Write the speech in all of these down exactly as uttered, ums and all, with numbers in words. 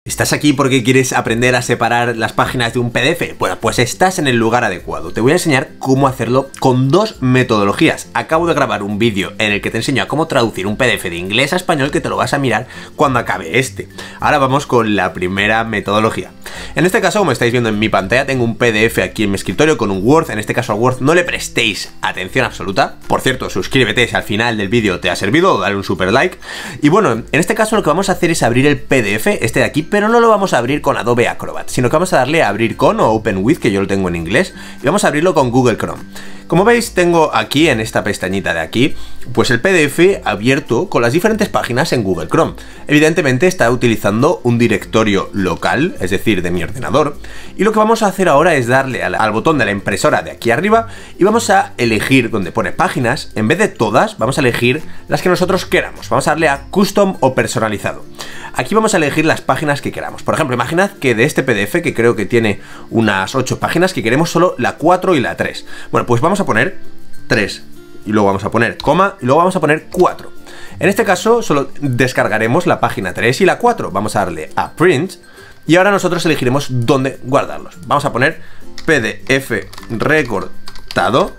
¿Estás aquí porque quieres aprender a separar las páginas de un P D F? Bueno, pues estás en el lugar adecuado. Te voy a enseñar cómo hacerlo con dos metodologías. Acabo de grabar un vídeo en el que te enseño a cómo traducir un P D F de inglés a español, que te lo vas a mirar cuando acabe este. Ahora vamos con la primera metodología. En este caso, como estáis viendo en mi pantalla, tengo un P D F aquí en mi escritorio con un Word. En este caso al Word no le prestéis atención absoluta. Por cierto, suscríbete si al final del vídeo te ha servido, dale un super like. Y bueno, en este caso lo que vamos a hacer es abrir el P D F, este de aquí, pero no lo vamos a abrir con Adobe Acrobat, sino que vamos a darle a abrir con o Open With, que yo lo tengo en inglés, y vamos a abrirlo con Google Chrome. Como veis, tengo aquí en esta pestañita de aquí, pues el P D F abierto con las diferentes páginas en Google Chrome. Evidentemente está utilizando un directorio local, es decir, de mi ordenador, y lo que vamos a hacer ahora es darle al, al botón de la impresora de aquí arriba y vamos a elegir donde pone páginas. En vez de todas, vamos a elegir las que nosotros queramos. Vamos a darle a Custom o Personalizado. Aquí vamos a elegir las páginas que queramos. Por ejemplo, imaginad que de este P D F, que creo que tiene unas ocho páginas, que queremos solo la cuatro y la tres. Bueno, pues vamos a poner tres y luego vamos a poner coma y luego vamos a poner cuatro. En este caso solo descargaremos la página tres y la cuatro. Vamos a darle a Print y ahora nosotros elegiremos dónde guardarlos. Vamos a poner P D F recortado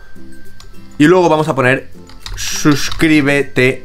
y luego vamos a poner suscríbete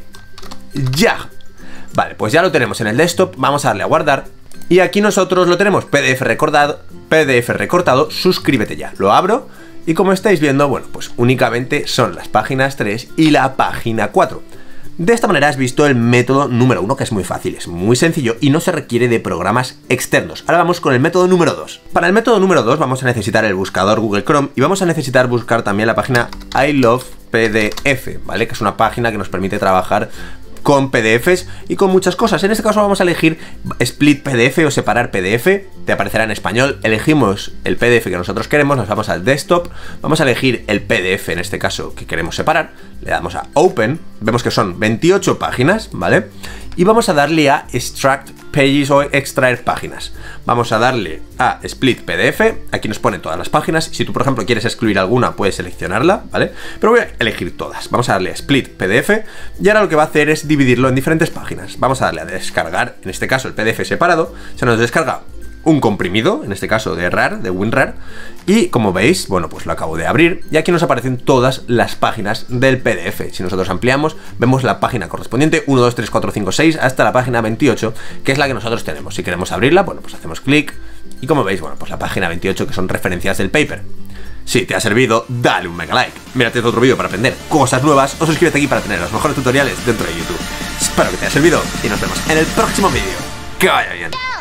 ya. Vale, pues ya lo tenemos en el desktop, vamos a darle a guardar y aquí nosotros lo tenemos, P D F recortado, P D F recortado, suscríbete ya. Lo abro y como estáis viendo, bueno, pues únicamente son las páginas tres y la página cuatro. De esta manera has visto el método número uno, que es muy fácil, es muy sencillo y no se requiere de programas externos. Ahora vamos con el método número dos. Para el método número dos vamos a necesitar el buscador Google Chrome y vamos a necesitar buscar también la página I Love P D F, ¿vale? Que es una página que nos permite trabajar con P D Fs y con muchas cosas. En este caso vamos a elegir Split P D F o separar P D F, te aparecerá en español. Elegimos el P D F que nosotros queremos, nos vamos al desktop, vamos a elegir el P D F en este caso que queremos separar, le damos a Open, vemos que son veintiocho páginas, ¿vale? Y vamos a darle a Extract Pages o extraer páginas. Vamos a darle a Split P D F, aquí nos pone todas las páginas. Si tú, por ejemplo, quieres excluir alguna, puedes seleccionarla, ¿vale? Pero voy a elegir todas. Vamos a darle a Split P D F y ahora lo que va a hacer es dividirlo en diferentes páginas. Vamos a darle a descargar, en este caso el P D F separado, se nos descarga un comprimido, en este caso de RAR, de WinRAR, y como veis, bueno, pues lo acabo de abrir y aquí nos aparecen todas las páginas del P D F. Si nosotros ampliamos, vemos la página correspondiente uno, dos, tres, cuatro, cinco, seis hasta la página veintiocho, que es la que nosotros tenemos. Si queremos abrirla, bueno, pues hacemos clic y como veis, bueno, pues la página veintiocho, que son referencias del paper. Si te ha servido, dale un mega like, mírate otro vídeo para aprender cosas nuevas o suscríbete aquí para tener los mejores tutoriales dentro de YouTube. Espero que te haya servido y nos vemos en el próximo vídeo. ¡Que vaya bien!